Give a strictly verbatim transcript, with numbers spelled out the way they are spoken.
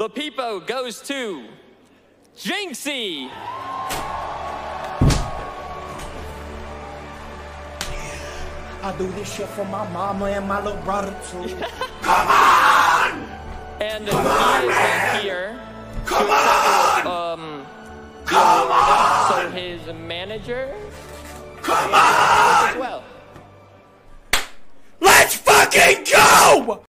The Peepo goes to Jynxzi. I do this shit for my mama and my little brother too. Come on! And Come he on, is man. here. Come on! Um, Come on! so his manager. Come on! As well. Let's fucking go!